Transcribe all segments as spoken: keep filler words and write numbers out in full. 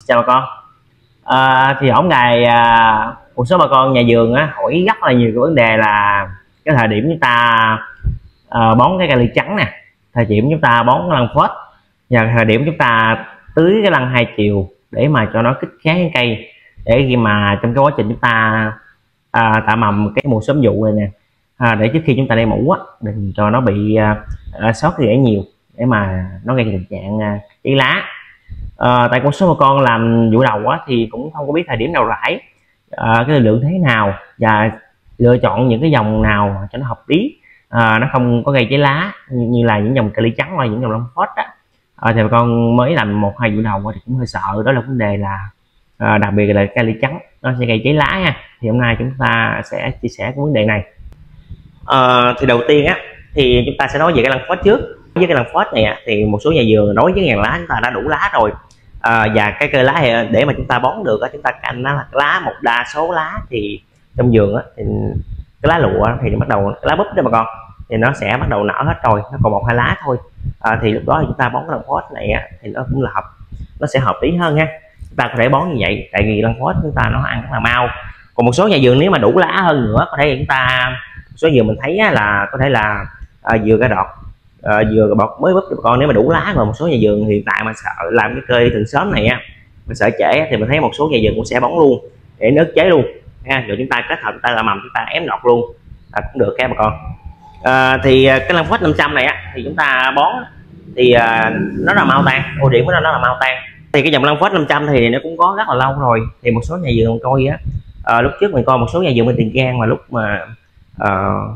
chào bà con. À, thì hổng ngày à, một số bà con nhà vườn á hỏi rất là nhiều cái vấn đề là cái thời điểm chúng ta à, bón cái kali trắng nè, thời điểm chúng ta bón cái lăng phosphate và thời điểm chúng ta tưới cái lăng hai chiều để mà cho nó kích kháng cái cây, để khi mà trong cái quá trình chúng ta à, tạo mầm cái mùa sớm vụ này nè, à, để trước khi chúng ta đeo mũ á đừng cho nó bị à, sót rễ nhiều để mà nó gây tình trạng à, cháy lá. À, tại một số bà con làm vụ đầu á thì cũng không có biết thời điểm nào rải, à, cái lượng thế nào và lựa chọn những cái dòng nào cho nó hợp lý, à, nó không có gây cháy lá như, như là những dòng kali trắng hoặc những dòng lăng phosphate á. À, thì bà con mới làm một hai vụ đầu thì cũng hơi sợ, đó là vấn đề là à, đặc biệt là kali trắng nó sẽ gây cháy lá nha. Thì hôm nay chúng ta sẽ chia sẻ cái vấn đề này. À, thì đầu tiên á thì chúng ta sẽ nói về cái lăng phosphate trước. Với cái lăng phosphate này á, thì một số nhà vườn đối với ngàn lá chúng ta đã đủ lá rồi, à, và cái cây lá này, để mà chúng ta bón được á, chúng ta canh nó là lá một đa số lá thì trong vườn á, thì cái lá lụa thì nó bắt đầu cái lá búp đó bà con thì nó sẽ bắt đầu nở hết rồi, nó còn một hai lá thôi. À, thì lúc đó thì chúng ta bón cái lăng phosphate này á, thì nó cũng là hợp nó sẽ hợp lý hơn ha. Chúng ta có thể bón như vậy tại vì lăng phosphate chúng ta nó ăn rất là mau. Còn một số nhà vườn nếu mà đủ lá hơn nữa có thể chúng ta số vườn mình thấy á, là có thể là à, vừa cái đọt à, vừa bọt mới búp bà con nếu mà đủ lá. Rồi một số nhà vườn hiện tại mà sợ làm cái cây thường sớm này á, mình sợ trễ thì mình thấy một số nhà vườn cũng sẽ bón luôn để nó ức chế luôn ha. Rồi chúng ta kết hợp chúng ta làm mầm chúng ta ém đọt luôn à, cũng được các bà con. À, thì cái lăng phosphate năm trăm này á thì chúng ta bón thì à, nó là mau tan, ưu điểm của nó, nó là mau tan. Thì cái dòng lăng phosphate năm trăm thì nó cũng có rất là lâu rồi. Thì một số nhà vườn coi á, à, lúc trước mình coi một số nhà vườn bên Tiền Giang mà lúc mà à,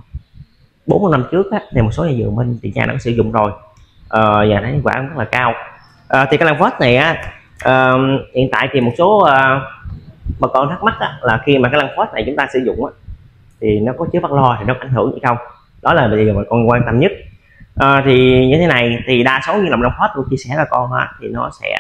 bốn năm trước á, thì một số nhà vườn bên Tiền Giang đã sử dụng rồi, à, và thấy quả rất là cao. À, thì cái lăng phosphate này á, à, hiện tại thì một số à, bà con thắc mắc á, là khi mà cái lăng phosphate này chúng ta sử dụng á, thì nó có chứa bắt lo thì nó có ảnh hưởng gì không, đó là điều mà con quan tâm nhất. À, thì như thế này thì đa số như làm lăng phosphate tôi chia sẻ là con á, thì nó sẽ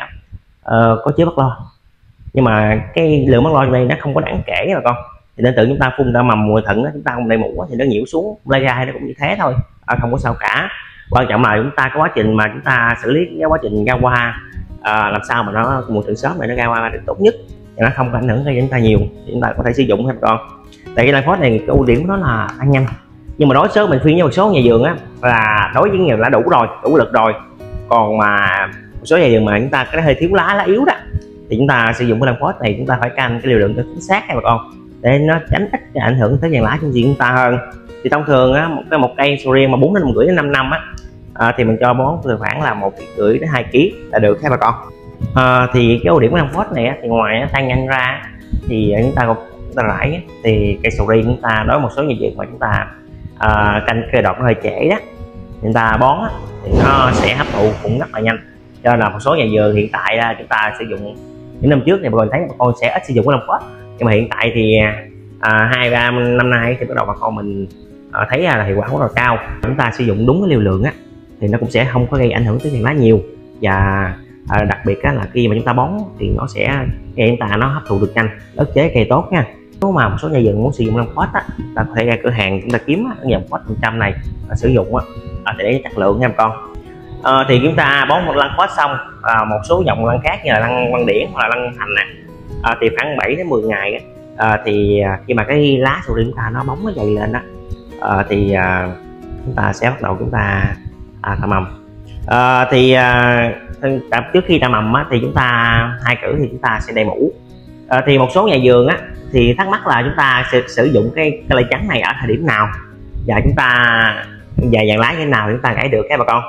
uh, có chứa bắt lo, nhưng mà cái lượng bắt lo trong đây nó không có đáng kể mà con. Thì nên tự chúng ta phun ra mầm mùa thận đó, chúng ta không đầy mũ thì nó nhiễu xuống lai gai nó cũng như thế thôi, à, không có sao cả. Quan trọng là chúng ta có quá trình mà chúng ta xử lý cái quá trình ra hoa, à, làm sao mà nó mùa thận sớm này nó ra hoa được tốt nhất, thì nó không có ảnh hưởng cho chúng ta nhiều, thì chúng ta có thể sử dụng ha con. Tại cái lăng phosphate này cái ưu điểm của nó là ăn nhanh, nhưng mà đối số mình khuyên với một số nhà vườn á là đối với nhiều đã đủ rồi, đủ lực rồi. Còn mà một số nhà vườn mà chúng ta cái hơi thiếu lá, lá yếu đó, thì chúng ta sử dụng cái lăng phosphate này chúng ta phải canh cái liều lượng cho chính xác nha bà con, để nó tránh ít cái ảnh hưởng tới vàng lá trong vườn chúng ta hơn. Thì thông thường á, một cái một cây sầu riêng mà bốn đến năm rưỡi đến năm năm á, à, thì mình cho bón từ khoảng là một rưỡi đến hai ký là được ha bà con. À, thì cái ưu điểm của lăng phosphate này á, thì ngoài nó tăng nhanh ra thì chúng ta chúng ta rải thì cây sầu riêng chúng ta đối với một số nhà vườn mà chúng ta à, canh cây đọt nó hơi trễ đó, chúng ta bón á, thì nó sẽ hấp thụ cũng rất là nhanh. Cho nên là một số nhà vườn hiện tại là chúng ta sử dụng những năm trước thì bà con thấy bà con sẽ ít sử dụng cái lăng phosphate, nhưng mà hiện tại thì à, hai ba năm nay thì bắt đầu bà con mình à, thấy là hiệu quả rất là cao. Chúng ta sử dụng đúng cái liều lượng á thì nó cũng sẽ không có gây ảnh hưởng tới vàng lá nhiều, và à, đặc biệt á, là khi mà chúng ta bón thì nó sẽ cây chúng ta nó hấp thụ được nhanh, ức chế cây tốt nha. Nếu mà một số nhà vườn muốn sử dụng lăng phosphate á, ta có thể ra cửa hàng chúng ta kiếm á, cái dòng phosphate phần trăm này à, sử dụng á, à, để chất lượng nha bà con. À, thì chúng ta bón một lăng phosphate xong, à, một số dòng lăng khác như là lăng văn điển hoặc là lăng thành nè, à, thì khoảng bảy đến mười ngày á, à, thì khi mà cái lá sầu riêng chúng ta nó bóng nó dày lên đó, à, thì à, chúng ta sẽ bắt đầu chúng ta à, tạo mầm. À, thì à, trước khi tạo mầm á, thì chúng ta hai cử thì chúng ta sẽ đầy mũ. À, thì một số nhà vườn á thì thắc mắc là chúng ta sẽ sử dụng cái kali trắng này ở thời điểm nào, và chúng ta và vàng lá như thế nào chúng ta gãy được các bà con.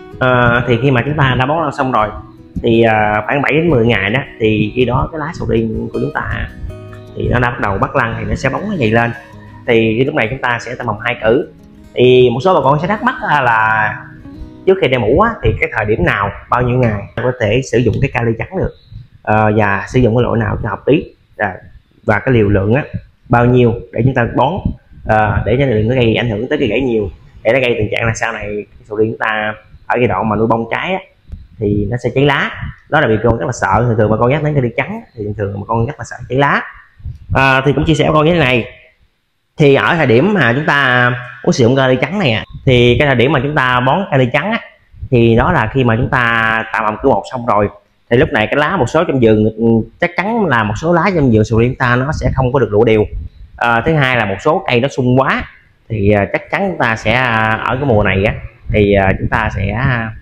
À, thì khi mà chúng ta đã bón xong rồi thì à, khoảng bảy đến mười ngày đó, thì khi đó cái lá sầu riêng của chúng ta thì nó đã bắt đầu bắt lăng thì nó sẽ bóng nó dày lên. Thì lúc này chúng ta sẽ tạo mầm hai cử. Thì một số bà con sẽ thắc mắc là trước khi đeo mũ á, thì cái thời điểm nào, bao nhiêu ngày có thể sử dụng cái kali trắng được, à, và sử dụng cái loại nào cho hợp lý, à, và cái liều lượng á bao nhiêu để chúng ta bón, à, để cho đừng có gây ảnh hưởng tới cây gãy nhiều, để nó gây tình trạng là sau này sầu riêng chúng ta ở giai đoạn mà nuôi bông trái á, thì nó sẽ cháy lá. Đó là vì con rất là sợ, thường thường mà con nhắc đến kali trắng thì thường thường mà con rất là sợ cháy lá. À, thì cũng chia sẻ với con như thế này, thì ở thời điểm mà chúng ta muốn sử dụng kali trắng này, thì cái thời điểm mà chúng ta bón kali trắng á, thì đó là khi mà chúng ta tạo mầm cử một xong rồi, thì lúc này cái lá một số trong vườn chắc chắn là một số lá trong vườn sầu riêng ta nó sẽ không có được đủ đều. À, thứ hai là một số cây nó sung quá thì uh, chắc chắn chúng ta sẽ uh, ở cái mùa này á thì uh, chúng ta sẽ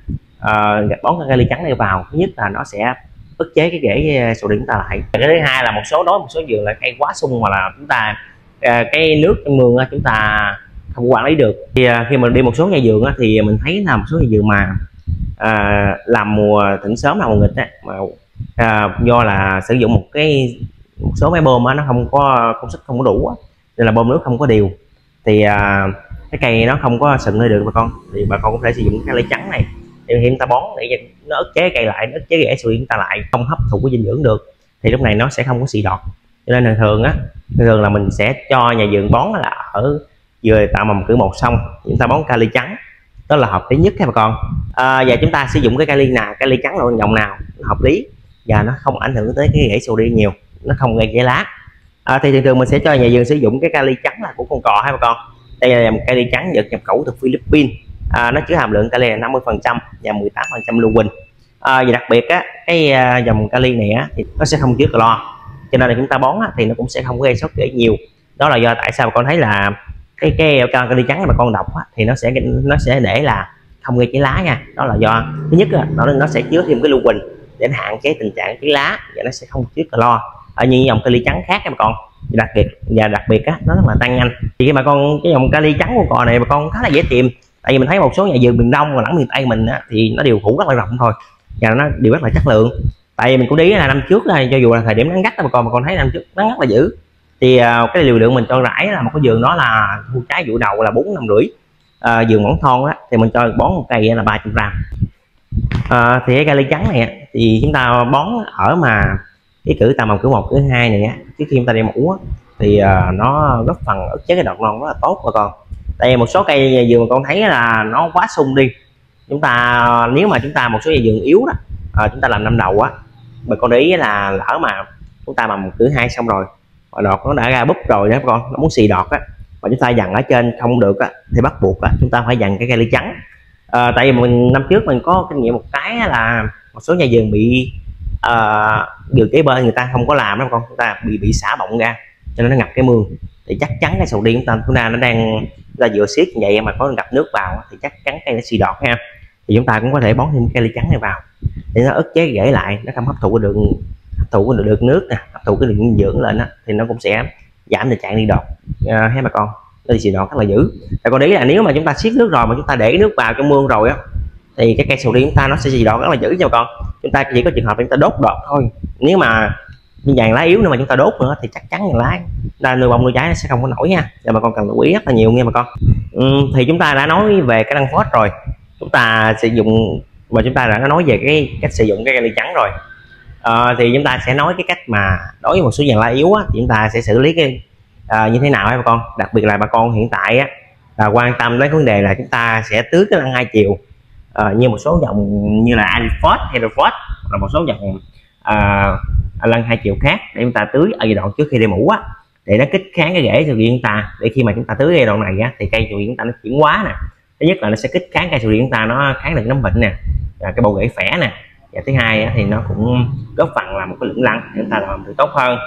uh, bón cái kali trắng này vào. Thứ nhất là nó sẽ ức chế cái rễ sầu riêng chúng ta lại. Cái thứ hai là một số đối một số vườn là cây quá sung mà là chúng ta uh, cái nước trong mương chúng ta không quản lý được. Thì uh, khi mình đi một số nhà vườn á, thì mình thấy là một số nhà vườn mà À, làm mùa thỉnh sớm là mùa nghịch á, mà à, do là sử dụng một cái một số máy bơm á, nó không có công suất không có đủ á, nên là bơm nước không có đều thì à, cái cây nó không có sừng lên được bà con. Thì bà con cũng thể sử dụng cái kali trắng này thì hiện ta bón để nó ức chế cây lại, nó ức chế rễ sầu riêng ta lại, không hấp thụ cái dinh dưỡng được thì lúc này nó sẽ không có xì đọt. Cho nên thường thường á thường là mình sẽ cho nhà vườn bón là ở vừa tạo mầm cử một xong chúng ta bón kali trắng, đó là hợp lý nhất các bà con. À, và chúng ta sử dụng cái kali nào, kali trắng loại dòng nào nó hợp lý và nó không ảnh hưởng tới cái rễ sầu riêng nhiều, nó không gây rễ lá. À, thì thường thường mình sẽ cho nhà vườn sử dụng cái kali trắng là của con cò hai bà con. Đây là một kali trắng được nhập khẩu từ Philippines, à, nó chứa hàm lượng kali là năm mươi phần trăm và mười tám phần trăm lưu huỳnh. À, và đặc biệt á cái à, dòng kali này á thì nó sẽ không chứa clo, cho nên là chúng ta bón á, thì nó cũng sẽ không gây sót rễ nhiều. Đó là do tại sao bà con thấy là cái cái kali trắng mà con độc á, thì nó sẽ nó sẽ để là không gây cháy lá nha. Đó là do thứ nhất là nó nó sẽ chứa thêm cái lưu huỳnh để hạn chế tình trạng cháy lá và nó sẽ không chứa clo ở những dòng kali trắng khác các bà con. Đặc biệt và đặc biệt á nó rất là tăng nhanh. Thì khi bà con cái dòng kali trắng của cò này bà con khá là dễ tìm, tại vì mình thấy một số nhà vườn miền Đông và lẫn miền Tây mình á, thì nó đều phủ rất là rộng thôi và nó đều rất là chất lượng. Tại vì mình cũng để ý là năm trước là cho dù là thời điểm nắng gắt bà con mà con thấy năm trước nắng rất là dữ thì uh, cái liều lượng mình cho rải là một cái vườn đó là thu trái vụ đầu là bốn năm rưỡi. À, vườn mỏng thon á thì mình cho bón một cây là ba trăm gram. À, thì cái kali trắng này thì chúng ta bón ở mà cái cử tầm mầm cử một cử hai này á, trước khi chúng ta đi mũ á, thì uh, nó góp phần ức chế cái đọt non rất là tốt bà con. Tại một số cây vườn mà con thấy là nó quá sung đi, chúng ta nếu mà chúng ta một số cây vườn yếu đó à, chúng ta làm năm đầu á, bà con để ý là lỡ mà chúng ta mầm cử hai xong rồi và đọt nó đã ra búp rồi đó bà con, nó muốn xì đọt á và chúng ta dằn ở trên không được á, thì bắt buộc á, chúng ta phải dằn cái kali trắng. À, tại vì mình năm trước mình có kinh nghiệm một cái là một số nhà vườn bị uh, vườn kế bên người ta không có làm đó con, chúng ta bị bị xả bọng ra cho nên nó ngập cái mương, thì chắc chắn cái sầu riêng chúng ta chúng ta nó đang ra vừa xiết như vậy mà có gặp nước vào thì chắc chắn cây nó xì đọt ha. Thì chúng ta cũng có thể bón thêm kali trắng này vào để nó ức chế rễ lại, nó không hấp thụ được hấp thụ được, được nước nè, hấp thụ cái lượng dinh dưỡng lên đó, thì nó cũng sẽ giảm tình trạng đi đọt. À, thấy bà con nó đi xì đọt rất là dữ. Tại con đấy là nếu mà chúng ta xiết nước rồi mà chúng ta để nước vào trong mương rồi á thì cái cây sầu riêng chúng ta nó sẽ xì đọt rất là dữ cho bà con. Chúng ta chỉ có trường hợp chúng ta đốt đọt thôi, nếu mà như vàng lá yếu nữa mà chúng ta đốt nữa thì chắc chắn vàng lá là nuôi bông nuôi trái nó sẽ không có nổi nha. Và bà con cần lưu ý rất là nhiều nha bà con. Ừ, thì chúng ta đã nói về cái đăng phốt rồi, chúng ta sử dụng và chúng ta đã nói về cái cách sử dụng cái kali trắng rồi. À, thì chúng ta sẽ nói cái cách mà đối với một số vàng lá yếu á, thì chúng ta sẽ xử lý cái à, như thế nào ấy bà con. Đặc biệt là bà con hiện tại á là quan tâm đến vấn đề là chúng ta sẽ tưới cái lăng hai chiều à, như một số dòng như là Aliford, Hereford là một số dòng à, lăng hai chiều khác để chúng ta tưới ở giai đoạn trước khi đi mũ á, để nó kích kháng cái rễ sầu riêng chúng ta, để khi mà chúng ta tưới giai đoạn này á thì cây sầu riêng chúng ta nó chuyển hóa nè. Thứ nhất là nó sẽ kích kháng cây sầu riêng chúng ta nó kháng được nấm bệnh nè, và cái bầu rễ khỏe nè, và thứ hai á, thì nó cũng góp phần làm một cái lượng lăng để chúng ta làm được tốt hơn.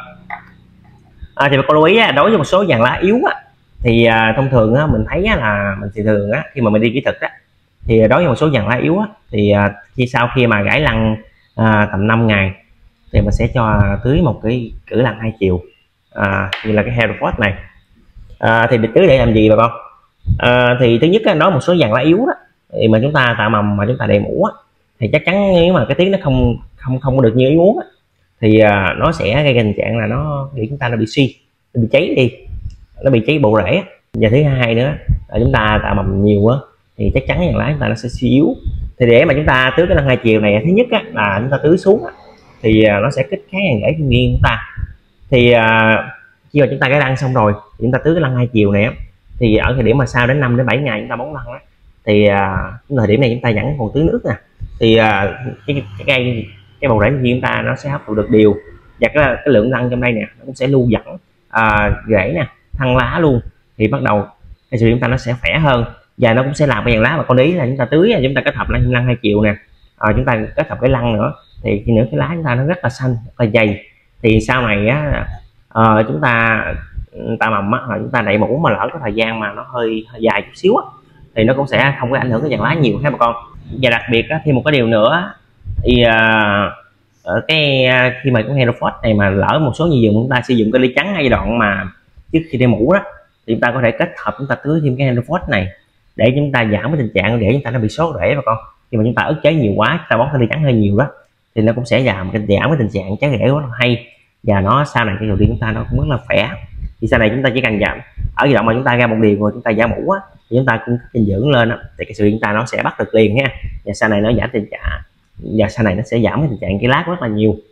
À, thì bà con lưu ý á, đối với một số vàng lá yếu á, thì à, thông thường á, mình thấy á, là mình thì thường á, khi mà mình đi kỹ thuật á, thì đối với một số vàng lá yếu á, thì à, khi sau khi mà gãy lăng à, tầm năm ngày thì mình sẽ cho tưới một cái cử lăng hai chiều à, như là cái Hereford này. À, thì tưới để làm gì bà con? À, thì thứ nhất á, nói một số vàng lá yếu đó thì mà chúng ta tạo mầm mà chúng ta đầy mũ á, thì chắc chắn nếu mà cái tiếng nó không không không được như ý muốn á, thì à, nó sẽ gây tình trạng là nó để chúng ta nó bị suy, nó bị cháy đi, nó bị cháy bộ rễ. Và thứ hai nữa là chúng ta tạo mầm nhiều á thì chắc chắn vàng lá chúng ta nó sẽ suy yếu. Thì để mà chúng ta tưới cái lăng hai chiều này, thứ nhất á, là chúng ta tưới xuống á, thì à, nó sẽ kích kháng vàng rễ thiên nhiên chúng ta. Thì à, khi mà chúng ta cái lăng xong rồi thì chúng ta tưới cái lăng hai chiều này á, thì ở thời điểm mà sau đến năm đến bảy ngày chúng ta bón lăng á, thì à, thời điểm này chúng ta vẫn còn tưới nước nè, thì à, cái cái cây cái bầu rễ thiên nhiên chúng ta nó sẽ hấp thụ được điều, và cái, cái lượng lăng trong đây nè nó cũng sẽ lưu dẫn à, rễ nè, thân lá luôn, thì bắt đầu cây sầu riêng chúng ta nó sẽ khỏe hơn, và nó cũng sẽ làm cái vàng lá mà con ý là chúng ta tưới chúng ta kết hợp lăng lăng hai chiều nè, à, chúng ta kết hợp cái lăng nữa thì khi nữa cái lá chúng ta nó rất là xanh, rất là dày. Thì sau này á uh, chúng ta ta mầm á, chúng ta đậy mũ mà lỡ có thời gian mà nó hơi, hơi dài chút xíu á, thì nó cũng sẽ không có ảnh hưởng cái dàn lá nhiều ha bà con. Và đặc biệt á, thêm một cái điều nữa thì uh, ở cái uh, khi mà cái Hereford này mà lỡ một số nhiều vườn chúng ta sử dụng cái ly trắng ngay giai đoạn mà trước khi đeo mũ đó, thì chúng ta có thể kết hợp chúng ta tưới thêm cái Hereford này để chúng ta giảm cái tình trạng để chúng ta nó bị sốt rễ bà con. Khi mà chúng ta ức chế nhiều quá, chúng ta bón cái ly trắng hơi nhiều đó, thì nó cũng sẽ giảm cái giảm cái tình trạng trái rễ rất là hay, và nó sau này cái sầu riêng chúng ta nó cũng rất là khỏe. Thì sau này chúng ta chỉ cần giảm ở giai đoạn mà chúng ta ra một điều rồi chúng ta giảm mũ á, thì chúng ta cũng dinh dưỡng lên á, thì cái sầu riêng chúng ta nó sẽ bắt được liền ha, và sau này nó giảm tình trạng, và sau này nó sẽ giảm cái tình trạng cái lá rất là nhiều.